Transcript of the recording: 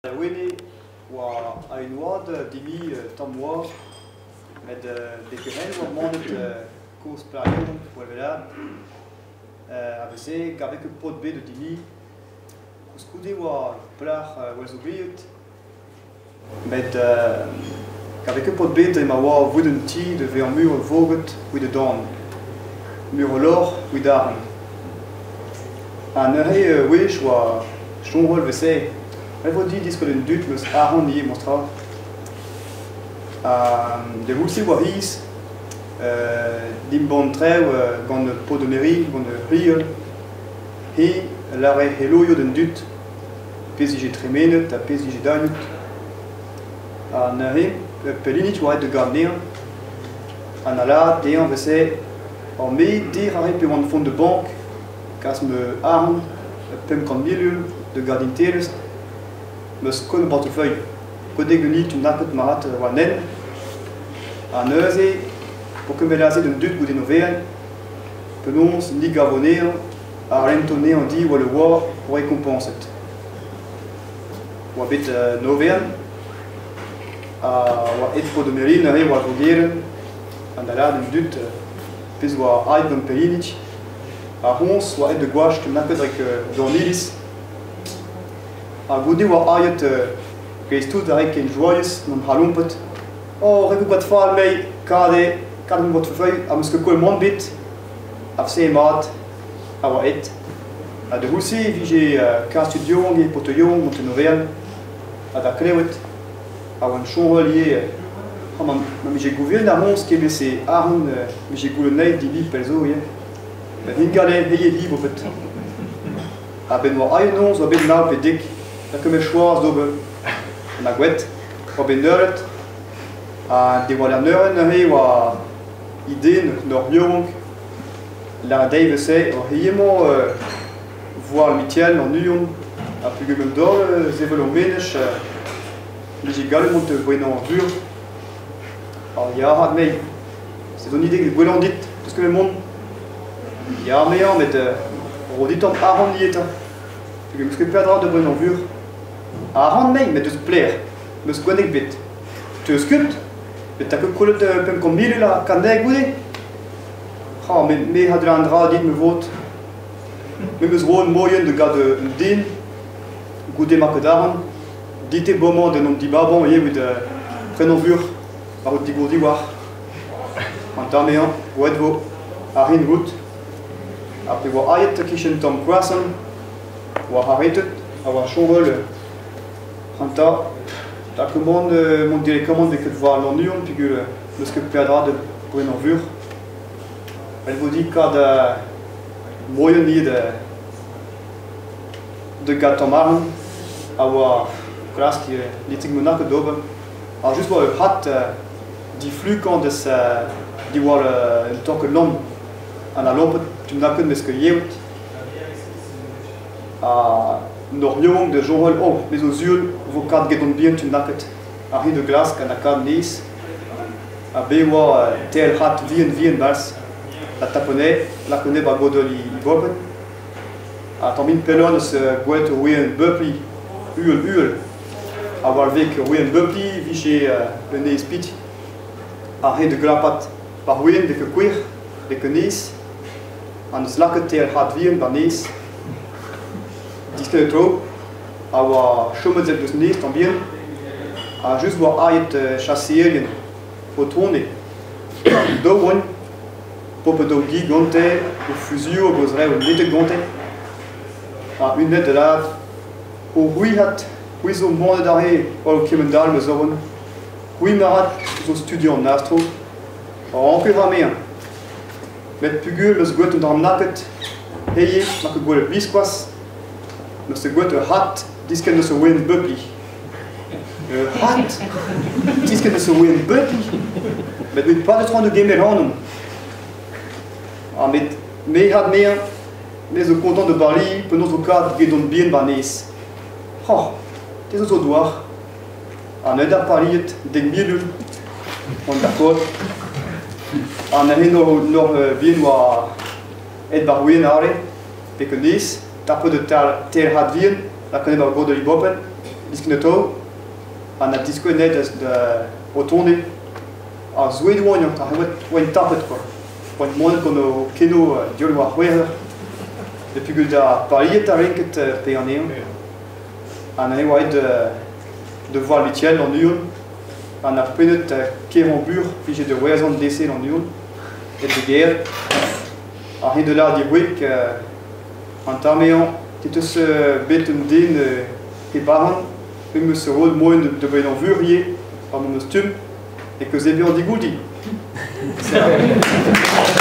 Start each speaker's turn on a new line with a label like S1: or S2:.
S1: Winnie wa een woord die mi tamwa met de geheel wat maand koos praten voor we daar hebben ze gaf ik een pot bij de die koos kudi wa praag was oblied met gaf ik een pot bij de maar wa wooden tea de veel muur volgt with the dawn muur with dagen en hij wish wa stongol we say. Il faut dire que le doute me a rendu mostra. De aussi voies, d'imbantreu dans le pot de mairie, dans le riel, et l'arrêt helloyo d'un doute, PSG tremene, ta PSG danut. En arrêt, pelini tu de garder, en allant, d'ailleurs, c'est en mai, dire arrêt pour un fonds de banque, casse me arme, pem comme milieu, de garder terres. Me skon portefeuille. Côté guni tu n'as pas de marat wanen. En neuze, pour que me laser d'un doute ou des nouvelles, penons ni gavoner, à rentonner on dit ou le voir pour récompenser. Ou habite nouvelle, ou être pour de mérine, ou à voguer, en allant d'un doute, puis ou à aide d'un périnich, à ronce, ou à être de gouache, tu n'as pas de dornilis. A goede wat ayet geest toe dat ik in joyous non halumpet. Oh, ik wat faal mee kade kan wat vervuil am skekol mon bit af se maat awa et. A de husi vi j'ai ka studio ngi potoyon mont novel a da krewet a wan chonvalier man j'ai gouverne annonce que c'est arn j'ai goulnay di bi perzo ye. Ben hingale heye li bopet. A ben wa aynon zo ben na pedik. Dat kunnen we schwaar doen. Na gwet, op een nerd. Die worden nerd, hij was ideeën nog jong. La Dave zei, helemaal voir Michel en Nuon. Après que même door, ze willen menig. Dus ik ga hem te brengen en vuur. Al ja, had mij. C'est une idée que we dit, tout ce que le monde. Ja, mais ja, met rodit om arrondiet. Je moet je perdre de brengen en vuur. A rand mee met dus player, dus gewoon ik bid. Tu es gut, met dat ik kool het pem combine la kan daar goede. Ga met me had er aan draad dit me voet. Me dus gewoon mooi de gade een dien, goede maken daarvan. Dit is moment de nom die babon hier met de prenovuur, maar het die goede waar. Want daarmee aan, hoe het wo, arin goed. Après wat ayet de kitchen tom croissant, wat arrêt het, avoir chonvol. Anta, ta commande, mon directement que de voir l'union, puis que le ce que perdra de pour une envure. Elle vous dit qu'à de moyen de gâteau marron, avoir classe qui est l'éthique monarque d'aube. Alors juste voir le hat du flux quand de sa, d'y voir le temps que l'homme en a l'ombre, tu n'as que de ce que y nog jong de jongen, oh, les aux yeux, vos cartes guédon bien, tu n'as que un riz de glace, qu'un accord nice, à béwa, tel hat, vien, bas, la taponnet, la connaît, bah, godoli, bob, à ton mine pelon, ce gouette, oui, un beupli, hul, avoir vécu, oui, un beupli, viché, le nez spit, un riz de glapat, par oui, de que cuir, de que nice, en slaque, tel hat, vien, bah, nice, disque trop, avoir chômé de nez tambien, à juste voir ayet chasser, faut tourner. Down, pour dogi gonte, au fusil, au goserai, au nez de gonte, à une nette de là, au huihat, oui au monde d'arrêt, au kimendal, me zone, oui marat, au studio en astro, en ramé. Met pugul, le sgouet dans le nacket, heye, ma que goule bisquas. Mais ce goût de hat, disque de ce win buppy. Hat, disque de ce win buppy. Mais il n'y a pas de train de gamer en nous. Ah, mais had meer, mais au content de Bali, pour notre cas, qui donne bien banis. Oh, des autres doigts. En aide à Paris, des mille, on d'accord. En aide nos bien ou à être baroué n'arrêt, et que nice. Tapo de tel hadvien, la connaît par Godoli Bopen, discuneto, on a discuté de autonde, a zoué de moignon, t'as un tapet quoi, un monde qu'on a keno diol war weher, depuis que da Paris t'as rien que te péanéon, on a eu de voir l'utiel en urne, on a fait notre kérambure, puis j'ai de raisons de décès en urne, et de guerre, a rien de là dire oui qu'en taméon, tu se bête un din et parents, puis me se rôle moins de bien en vurier, par mon costume, et que j'ai bien dit goudi.